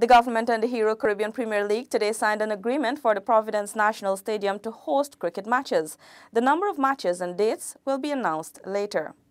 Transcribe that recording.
The government and the Hero Caribbean Premier League today signed an agreement for the Providence National Stadium to host cricket matches. The number of matches and dates will be announced later.